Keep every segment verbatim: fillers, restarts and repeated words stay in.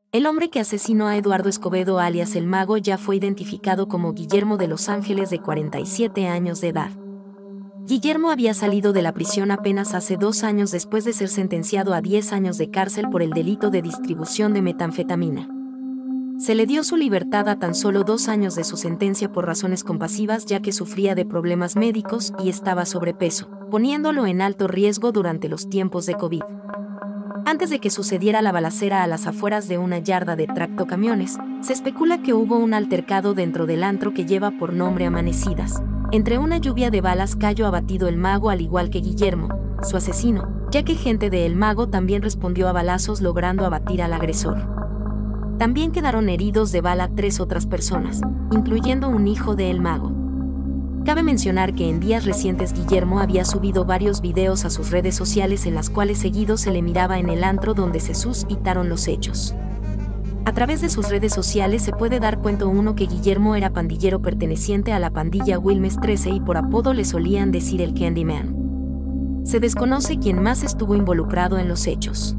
El hombre que asesinó a Eduardo Escobedo alias El Mago ya fue identificado como Guillermo de Los Ángeles, de cuarenta y siete años de edad. Guillermo había salido de la prisión apenas hace dos años después de ser sentenciado a diez años de cárcel por el delito de distribución de metanfetamina. Se le dio su libertad a tan solo dos años de su sentencia por razones compasivas, ya que sufría de problemas médicos y estaba sobrepeso, poniéndolo en alto riesgo durante los tiempos de COVID. Antes de que sucediera la balacera a las afueras de una yarda de tractocamiones, se especula que hubo un altercado dentro del antro que lleva por nombre Amanecidas. Entre una lluvia de balas cayó abatido El Mago, al igual que Guillermo, su asesino, ya que gente de El Mago también respondió a balazos, logrando abatir al agresor. También quedaron heridos de bala tres otras personas, incluyendo un hijo de El Mago. Cabe mencionar que en días recientes Guillermo había subido varios videos a sus redes sociales en las cuales seguido se le miraba en el antro donde se suscitaron los hechos. A través de sus redes sociales se puede dar cuenta uno que Guillermo era pandillero perteneciente a la pandilla Wilmes trece y por apodo le solían decir el Candyman. Se desconoce quién más estuvo involucrado en los hechos.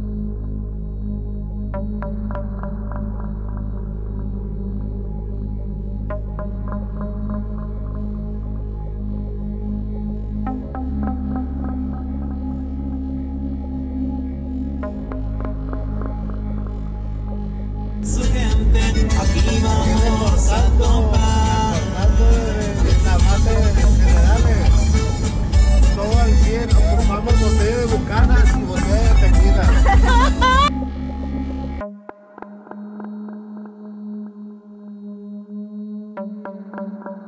Su gente, aquí vamos a tomar. En la base generales, todo al cien, ocupamos botella de bucanas y botella de tequila.